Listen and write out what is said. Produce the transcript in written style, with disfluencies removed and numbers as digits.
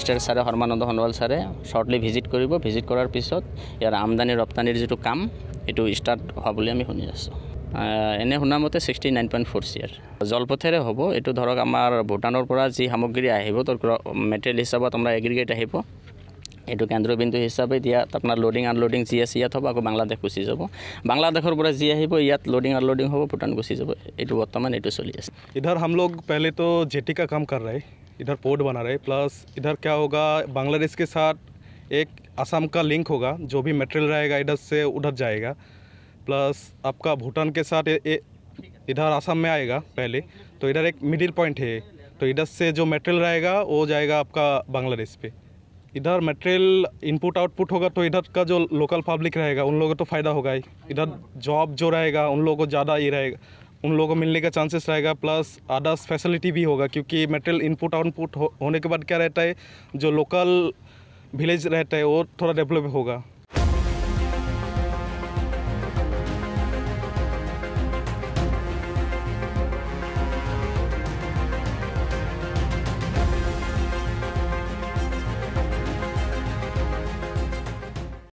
Estate ছাৰে সৰ্বানন্দ সোণোৱাল ছাৰে shortly visit কৰিব। ভিজিট কৰাৰ পিছত ইয়াৰ আমদানি ৰপ্তানিৰ যিটো কাম এইটো ষ্টাৰ্ট হোৱা বুলি আমি শুনি আছোঁ। এনে শুনা মতে 69.4 CR জলপথেৰে হ'ব। এইটো ধৰক আমাৰ ভূটানৰ পৰা যি সামগ্ৰী আহিব তোৰ মেটেৰিয়েল হিচাপত আমাৰ এগ্ৰিগেট আহিব। এইটো কেন্দ্ৰবিন্দু হিচাপে ইয়াত আপোনাৰ লোডিং আনলোডিং যি আছে ইয়াত হ'ব, আকৌ বাংলাদেশ গুচি যাব। বাংলাদেশৰ পৰা যি আহিব ইয়াত লোডিং আনলোডিং হ'ব, ভূটান গুচি যাব। এইটো বৰ্তমান এইটো চলি আছে। इधर हम लोग पहले तो जेटी का काम कर रहे हैं, इधर पोर्ट बना रहे हैं, प्लस इधर क्या होगा बांग्लादेश के साथ एक असम का लिंक होगा, जो भी मटेरियल रहेगा इधर से उधर जाएगा। प्लस आपका भूटान के साथ इधर असम में आएगा पहले, तो इधर एक मिडिल पॉइंट है, तो इधर से जो मटेरियल रहेगा वो जाएगा आपका बांग्लादेश पे। इधर मटेरियल इनपुट आउटपुट होगा तो इधर का जो लोकल पब्लिक रहेगा उन लोगों को तो फ़ायदा होगा ही। इधर जॉब जो रहेगा उन लोगों को ज़्यादा ये रहेगा, उन लोगों को मिलने का चांसेस रहेगा। प्लस अदर्स फैसिलिटी भी होगा, क्योंकि मटेरियल इनपुट आउटपुट होने के बाद क्या रहता है, जो लोकल विलेज रहता है वो थोड़ा डेवलप होगा।